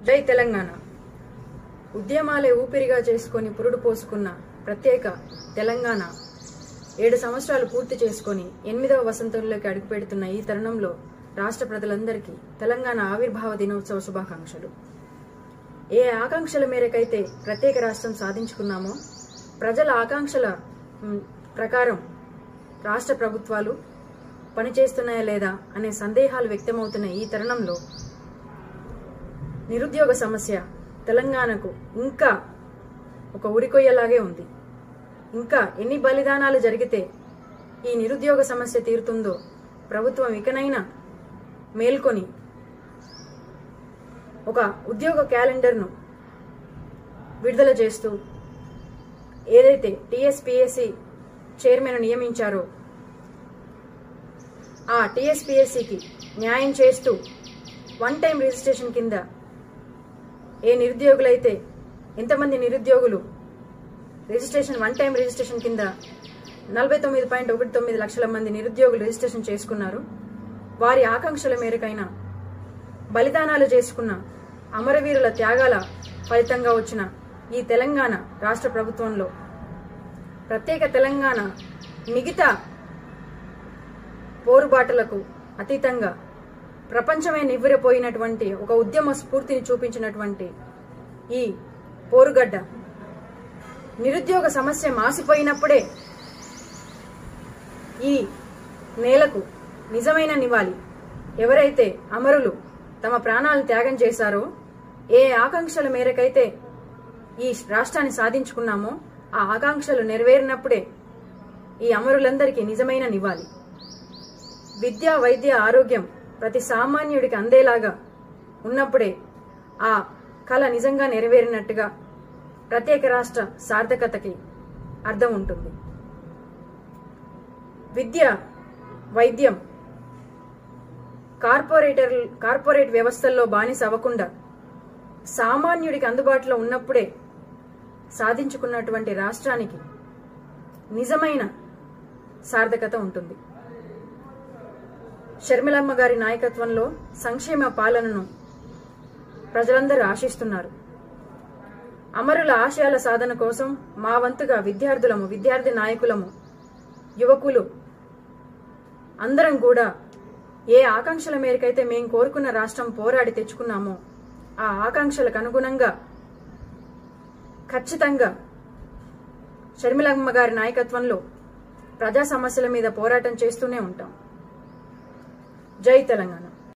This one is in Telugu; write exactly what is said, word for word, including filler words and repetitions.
జై తెలంగాణ. ఉద్యమాలే ఊపిరిగా చేసుకుని పురుడు పోసుకున్న ప్రత్యేక తెలంగాణ ఏడు సంవత్సరాలు పూర్తి చేసుకుని ఎనిమిదవ వసంతంలోకి అడుగుపెడుతున్న ఈ తరుణంలో రాష్ట్ర ప్రజలందరికీ తెలంగాణ ఆవిర్భావ దినోత్సవ శుభాకాంక్షలు. ఏ ఆకాంక్షల మేరకైతే ప్రత్యేక రాష్ట్రం సాధించుకున్నామో ప్రజల ఆకాంక్షల ప్రకారం రాష్ట్ర ప్రభుత్వాలు పనిచేస్తున్నాయా లేదా అనే సందేహాలు వ్యక్తమవుతున్న ఈ తరుణంలో నిరుద్యోగ సమస్య తెలంగాణకు ఇంకా ఒక ఉరికొయ్యలాగే ఉంది. ఇంకా ఎన్ని బలిదానాలు జరిగితే ఈ నిరుద్యోగ సమస్య తీరుతుందో ప్రభుత్వం ఇకనైనా మేల్కొని ఒక ఉద్యోగ క్యాలెండర్ను విడుదల చేస్తూ ఏదైతే టీఎస్పీఎస్సీ చైర్మన్ నియమించారో ఆ టీఎస్పీఎస్సీకి న్యాయం చేస్తూ వన్ టైం రిజిస్ట్రేషన్ కింద ఏ నిరుద్యోగులైతే ఎంతమంది నిరుద్యోగులు రిజిస్ట్రేషన్ వన్ టైం రిజిస్ట్రేషన్ కింద నలభై తొమ్మిది పాయింట్ ఒకటి తొమ్మిది లక్షల మంది నిరుద్యోగులు రిజిస్ట్రేషన్ చేసుకున్నారు. వారి ఆకాంక్షల మేరకైనా బలిదానాలు చేసుకున్న అమరవీరుల త్యాగాల ఫలితంగా వచ్చిన ఈ తెలంగాణ రాష్ట్ర ప్రభుత్వంలో ప్రత్యేక తెలంగాణ మిగతా పోరుబాటలకు అతీతంగా ప్రపంచమే నివ్వెరపోయినటువంటి ఒక ఉద్యమ స్ఫూర్తిని చూపించినటువంటి ఈ పోరుగడ్డ నిరుద్యోగ సమస్య మాసిపోయినప్పుడే ఈ నేలకు నిజమైన నివాళి. ఎవరైతే అమరులు తమ ప్రాణాలను త్యాగం చేశారో, ఏ ఆకాంక్షల మేరకైతే ఈ రాష్ట్రాన్ని సాధించుకున్నామో ఆ ఆకాంక్షలు నెరవేరినప్పుడే ఈ అమరులందరికీ నిజమైన నివాళి. విద్య, వైద్య, ఆరోగ్యం ప్రతి సామాన్యుడికి అందేలాగా ఉన్నప్పుడే ఆ కళ నిజంగా నెరవేరినట్టుగా ప్రత్యేక రాష్ట్ర సార్థకతకి అర్థం ఉంటుంది. విద్య, వైద్యం కార్పొరేటర్ కార్పొరేట్ వ్యవస్థల్లో బానిస అవ్వకుండా సామాన్యుడికి అందుబాటులో ఉన్నప్పుడే సాధించుకున్నటువంటి రాష్ట్రానికి నిజమైన సార్థకత ఉంటుంది. షర్మిలమ్మ గారి నాయకత్వంలో సంక్షేమ పాలనను ప్రజలందరూ ఆశిస్తున్నారు. అమరుల ఆశయాల సాధన కోసం మా వంతుగా విద్యార్థులము, విద్యార్థి నాయకులము, యువకులు అందరం కూడా ఏ ఆకాంక్షల మేరకైతే మేము కోరుకున్న రాష్ట్రం పోరాడి తెచ్చుకున్నామో ఆ ఆకాంక్షలకు అనుగుణంగా ఖచ్చితంగా షర్మిలమ్మ గారి నాయకత్వంలో ప్రజా సమస్యల మీద పోరాటం చేస్తూనే ఉంటాం. జై తెలంగాణ.